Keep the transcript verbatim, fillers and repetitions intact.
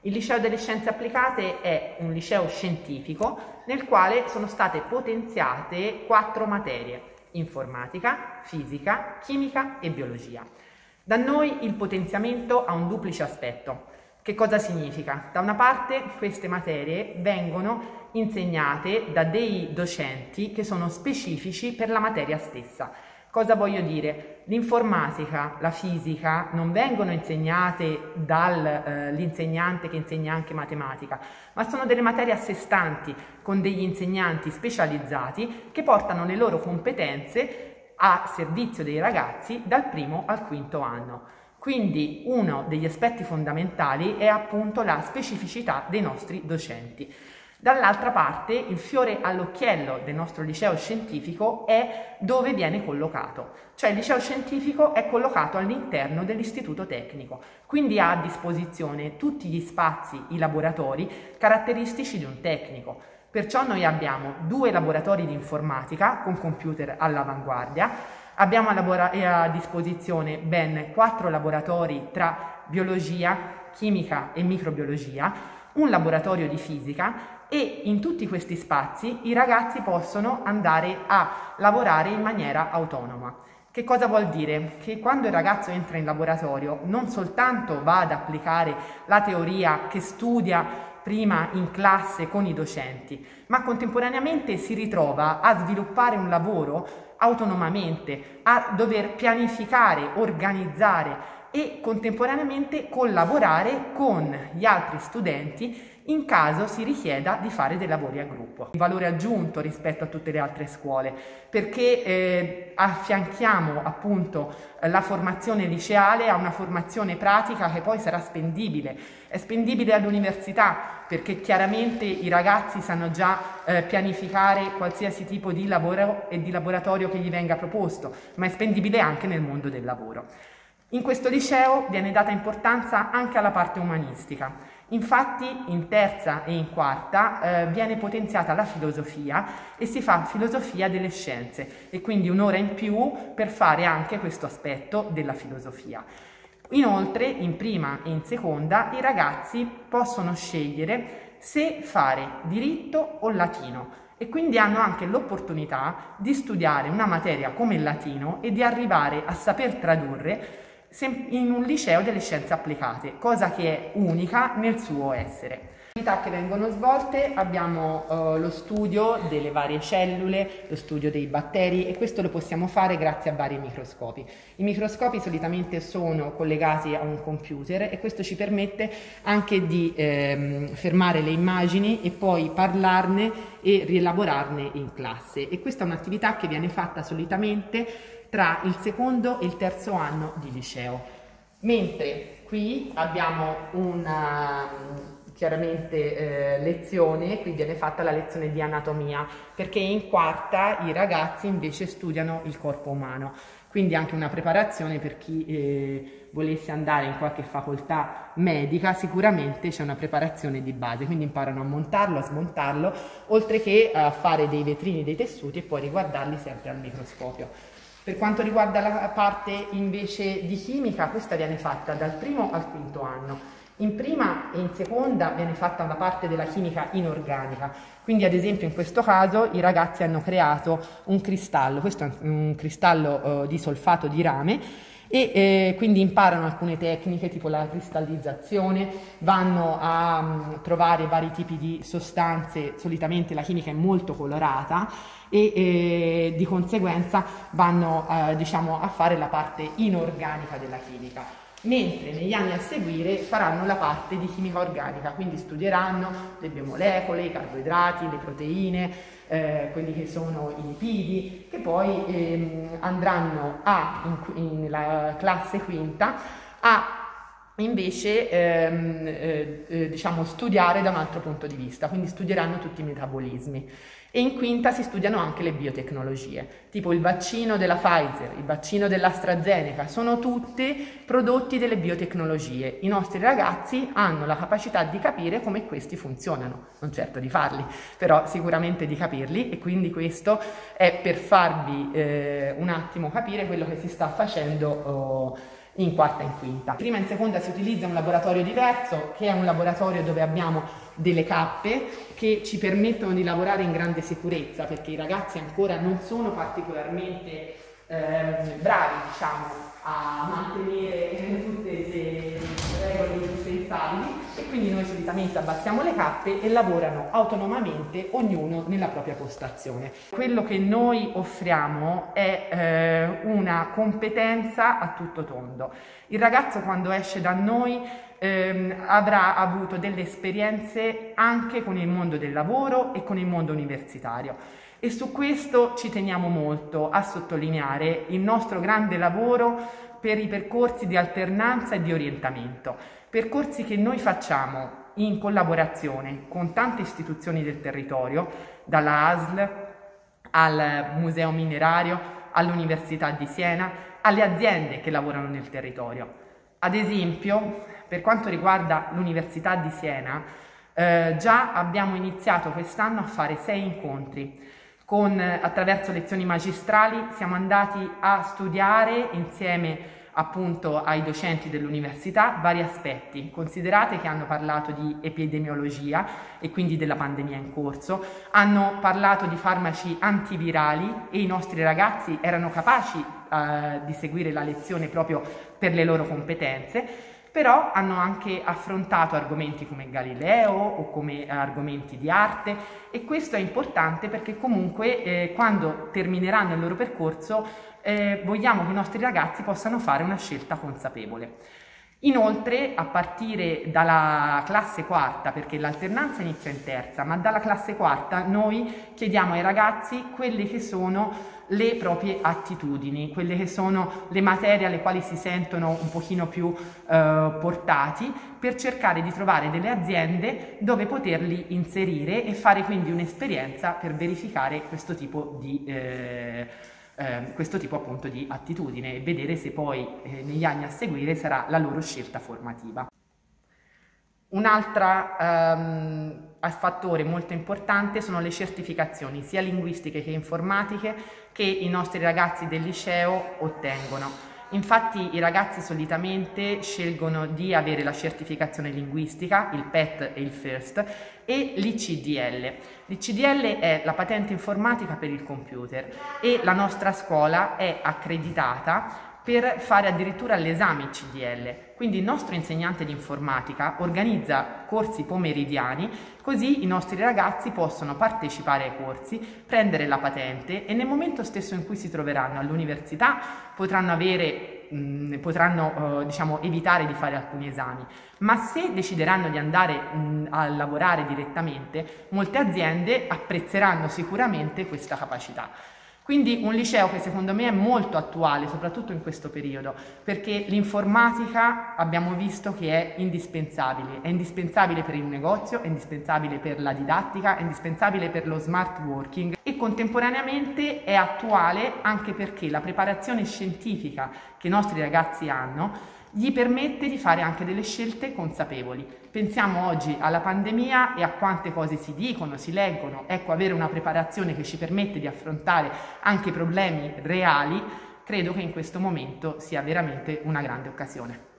Il Liceo delle Scienze Applicate è un liceo scientifico nel quale sono state potenziate quattro materie: informatica, fisica, chimica e biologia. Da noi il potenziamento ha un duplice aspetto. Che cosa significa? Da una parte queste materie vengono insegnate da dei docenti che sono specifici per la materia stessa. Cosa voglio dire? L'informatica, la fisica non vengono insegnate dall'insegnante eh, che insegna anche matematica, ma sono delle materie a sé stanti, con degli insegnanti specializzati che portano le loro competenze a servizio dei ragazzi dal primo al quinto anno. Quindi uno degli aspetti fondamentali è appunto la specificità dei nostri docenti. Dall'altra parte il fiore all'occhiello del nostro liceo scientifico è dove viene collocato, cioè il liceo scientifico è collocato all'interno dell'istituto tecnico, quindi ha a disposizione tutti gli spazi, i laboratori caratteristici di un tecnico. Perciò noi abbiamo due laboratori di informatica con computer all'avanguardia, abbiamo a disposizione ben quattro laboratori tra biologia, chimica e microbiologia, un laboratorio di fisica, e in tutti questi spazi i ragazzi possono andare a lavorare in maniera autonoma. Che cosa vuol dire? Che quando il ragazzo entra in laboratorio non soltanto va ad applicare la teoria che studia prima in classe con i docenti, ma contemporaneamente si ritrova a sviluppare un lavoro autonomamente, a dover pianificare, organizzare e contemporaneamente collaborare con gli altri studenti in caso si richieda di fare dei lavori a gruppo. Un valore aggiunto rispetto a tutte le altre scuole, perché eh, affianchiamo appunto la formazione liceale a una formazione pratica che poi sarà spendibile. È spendibile all'università perché chiaramente i ragazzi sanno già eh, pianificare qualsiasi tipo di lavoro e di laboratorio che gli venga proposto, ma è spendibile anche nel mondo del lavoro. In questo liceo viene data importanza anche alla parte umanistica. Infatti in terza e in quarta eh, viene potenziata la filosofia e si fa filosofia delle scienze e quindi un'ora in più per fare anche questo aspetto della filosofia. Inoltre in prima e in seconda i ragazzi possono scegliere se fare diritto o latino e quindi hanno anche l'opportunità di studiare una materia come il latino e di arrivare a saper tradurre in un liceo delle scienze applicate, cosa che è unica nel suo essere. Attività che vengono svolte, abbiamo uh, lo studio delle varie cellule, lo studio dei batteri, e questo lo possiamo fare grazie a vari microscopi. I microscopi solitamente sono collegati a un computer e questo ci permette anche di ehm, fermare le immagini e poi parlarne e rielaborarne in classe, e questa è un'attività che viene fatta solitamente tra il secondo e il terzo anno di liceo. Mentre qui abbiamo una chiaramente eh, lezione, qui viene fatta la lezione di anatomia, perché in quarta i ragazzi invece studiano il corpo umano, quindi anche una preparazione per chi eh, volesse andare in qualche facoltà medica. Sicuramente c'è una preparazione di base, quindi imparano a montarlo, a smontarlo, oltre che a fare dei vetrini, dei tessuti e poi riguardarli sempre al microscopio. Per quanto riguarda la parte invece di chimica, questa viene fatta dal primo al quinto anno. In prima e in seconda viene fatta una parte della chimica inorganica, quindi ad esempio in questo caso i ragazzi hanno creato un cristallo, questo è un cristallo eh, di solfato di rame, e eh, quindi imparano alcune tecniche tipo la cristallizzazione, vanno a um, trovare vari tipi di sostanze, solitamente la chimica è molto colorata, e eh, di conseguenza vanno eh, diciamo, a fare la parte inorganica della chimica, mentre negli anni a seguire faranno la parte di chimica organica, quindi studieranno le biomolecole, i carboidrati, le proteine, eh, quelli che sono i lipidi, che poi ehm, andranno a, in, in la classe quinta a invece ehm, eh, eh, diciamo studiare da un altro punto di vista, quindi studieranno tutti i metabolismi. E in quinta si studiano anche le biotecnologie, tipo il vaccino della Pfizer, il vaccino dell'AstraZeneca, sono tutti prodotti delle biotecnologie. I nostri ragazzi hanno la capacità di capire come questi funzionano, non certo di farli, però sicuramente di capirli, e quindi questo è per farvi eh, un attimo capire quello che si sta facendo oh, in quarta e in quinta. Prima e in seconda si utilizza un laboratorio diverso, che è un laboratorio dove abbiamo delle cappe che ci permettono di lavorare in grande sicurezza, perché i ragazzi ancora non sono particolarmente eh, bravi, diciamo, a mantenere tutte le regole indispensabili, e quindi noi solitamente abbassiamo le cappe e lavorano autonomamente, ognuno nella propria postazione. Quello che noi offriamo è eh, una competenza a tutto tondo. Il ragazzo, quando esce da noi, ehm, avrà avuto delle esperienze anche con il mondo del lavoro e con il mondo universitario. E su questo ci teniamo molto a sottolineare il nostro grande lavoro per i percorsi di alternanza e di orientamento, percorsi che noi facciamo in collaborazione con tante istituzioni del territorio, dalla A S L al Museo Minerario, all'Università di Siena, alle aziende che lavorano nel territorio. Ad esempio, per quanto riguarda l'Università di Siena, eh, già abbiamo iniziato quest'anno a fare sei incontri. Con, attraverso lezioni magistrali siamo andati a studiare insieme appunto ai docenti dell'università vari aspetti. Considerate che hanno parlato di epidemiologia e quindi della pandemia in corso, hanno parlato di farmaci antivirali e i nostri ragazzi erano capaci eh, di seguire la lezione proprio per le loro competenze. Però hanno anche affrontato argomenti come Galileo o come argomenti di arte, e questo è importante perché comunque eh, quando termineranno il loro percorso eh, vogliamo che i nostri ragazzi possano fare una scelta consapevole. Inoltre, a partire dalla classe quarta, perché l'alternanza inizia in terza, ma dalla classe quarta noi chiediamo ai ragazzi quelle che sono le proprie attitudini, quelle che sono le materie alle quali si sentono un pochino più eh, portati, per cercare di trovare delle aziende dove poterli inserire e fare quindi un'esperienza per verificare questo tipo di eh, eh, questo tipo appunto di attitudine e vedere se poi eh, negli anni a seguire sarà la loro scelta formativa. Un altro um, fattore molto importante sono le certificazioni, sia linguistiche che informatiche, che i nostri ragazzi del liceo ottengono. Infatti i ragazzi solitamente scelgono di avere la certificazione linguistica, il P E T e il FIRST, e l'I C D L. L'I C D L è la patente informatica per il computer e la nostra scuola è accreditata per fare addirittura l'esame I C D L. Quindi il nostro insegnante di informatica organizza corsi pomeridiani, così i nostri ragazzi possono partecipare ai corsi, prendere la patente, e nel momento stesso in cui si troveranno all'università potranno avere, mh, potranno eh, diciamo, evitare di fare alcuni esami. Ma se decideranno di andare mh, a lavorare direttamente, molte aziende apprezzeranno sicuramente questa capacità. Quindi un liceo che secondo me è molto attuale, soprattutto in questo periodo, perché l'informatica abbiamo visto che è indispensabile, è indispensabile per il negozio, è indispensabile per la didattica, è indispensabile per lo smart working, e contemporaneamente è attuale anche perché la preparazione scientifica che i nostri ragazzi hanno gli permette di fare anche delle scelte consapevoli. Pensiamo oggi alla pandemia e a quante cose si dicono, si leggono. Ecco, avere una preparazione che ci permette di affrontare anche problemi reali, credo che in questo momento sia veramente una grande occasione.